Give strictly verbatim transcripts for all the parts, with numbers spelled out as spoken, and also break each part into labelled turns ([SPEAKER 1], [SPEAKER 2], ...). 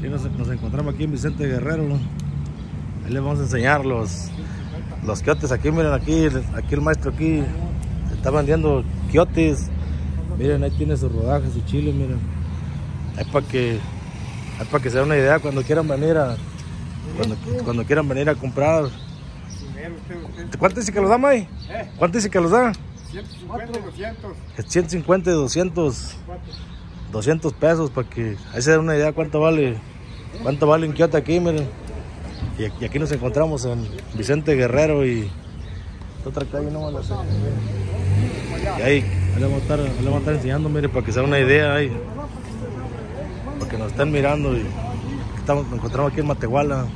[SPEAKER 1] Aquí nos, nos encontramos aquí en Vicente Guerrero. Ahí les vamos a enseñar los, los quiotes. Aquí miren, aquí, aquí el maestro aquí está vendiendo quiotes. Miren, ahí tiene su rodaje, su chile, miren. Ahí para que, ahí para que se den una idea cuando quieran venir a, cuando, cuando quieran venir a comprar. ¿Cuánto dice que los da, May? ¿Cuánto dice que los da?
[SPEAKER 2] ciento cincuenta, doscientos.
[SPEAKER 1] ciento cincuenta y doscientos. doscientos pesos para que ahí se den una idea cuánto vale, cuánto vale un quiote aquí, miren. Y aquí, y aquí nos encontramos en Vicente Guerrero y otra calle no me la sé. Y ahí, ahí le vamos a estar, le vamos a estar enseñando, miren, para que se den una idea ahí, para que nos estén mirando. Y estamos, nos encontramos aquí en Matehuala.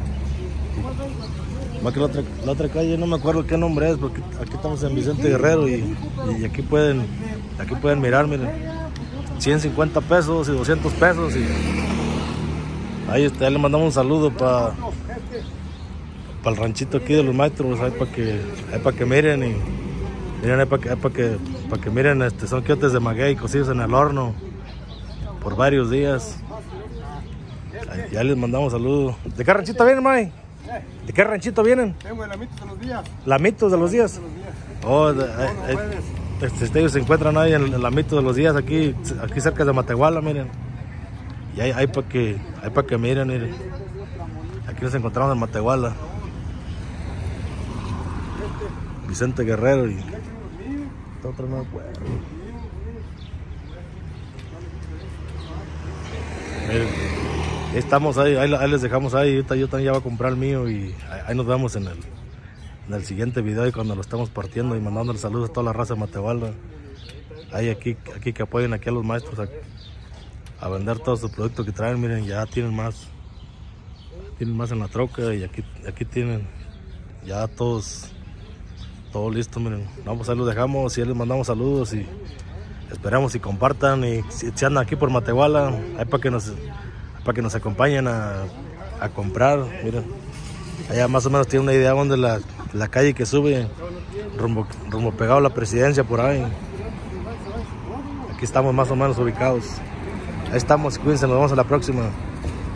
[SPEAKER 1] Más que la otra, la otra calle no me acuerdo qué nombre es, porque aquí estamos en Vicente Guerrero y, y aquí pueden, aquí pueden mirar, miren. ciento cincuenta pesos y doscientos pesos. Y ahí está, le mandamos un saludo para pa el ranchito aquí de los maestros, ahí para que, ahí para que miren y miren, ahí para que, ahí para que, para que miren, este, son quiotes de maguey cocidos en el horno por varios días. Ahí, ya les mandamos saludos. ¿De qué ranchito vienen, May? ¿De qué ranchito vienen?
[SPEAKER 2] Tengo el Lamitos de los Días.
[SPEAKER 1] ¿Lamitos de los Días? Oh, de,
[SPEAKER 2] no, no
[SPEAKER 1] eh, Este, ellos se encuentran ahí en el Lamitos de los Días, aquí, aquí cerca de Matehuala, miren. Y hay, hay para que, hay para que miren, miren. Aquí nos encontramos en Matehuala. Vicente Guerrero y otro no puedo. Miren, ahí estamos ahí, ahí, ahí les dejamos ahí. Ahorita yo también ya voy a comprar el mío y ahí, ahí nos vemos en el en el siguiente video y cuando lo estamos partiendo y mandándole saludos a toda la raza de Matehuala. Hay aquí, aquí que apoyen aquí a los maestros a, a vender todos sus productos que traen. Miren, ya tienen más, tienen más en la troca y aquí, aquí tienen ya todos, todo listo. Miren, vamos, ahí los dejamos y ahí les mandamos saludos y esperamos y compartan y si, si andan aquí por Matehuala, ahí para que nos, para que nos acompañen a, a comprar. Miren, allá más o menos tiene una idea donde la, la calle que sube rumbo, rumbo pegado a la presidencia por ahí. Aquí estamos más o menos ubicados. Ahí estamos, cuídense, nos vemos en la próxima.